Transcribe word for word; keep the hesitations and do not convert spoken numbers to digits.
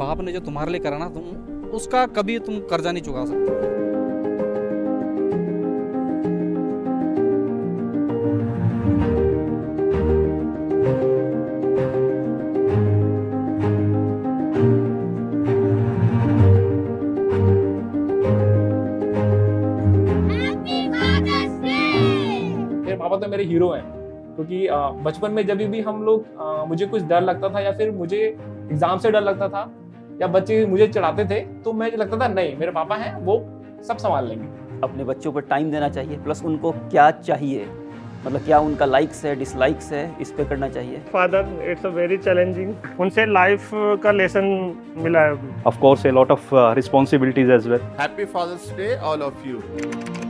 बाप ने जो तुम्हारे लिए करा ना, तुम उसका कभी तुम कर्जा नहीं चुका सकते। मेरे पापा तो मेरे हीरो हैं, क्योंकि बचपन में जब भी हम लोग आ, मुझे कुछ डर लगता था या फिर मुझे एग्जाम से डर लगता था या बच्चे मुझे चढ़ाते थे, तो मुझे लगता था नहीं, मेरे पापा हैं, वो सब संभाल लेंगे। अपने बच्चों पर टाइम देना चाहिए, प्लस उनको क्या चाहिए, मतलब क्या उनका लाइक्स है डिसलाइक्स है, इस पे करना चाहिए। Father, it's a very challenging, उनसे लाइफ का लेसन मिला है। Of course, a lot of uh, responsibilities as well. Happy Father's Day, all of you.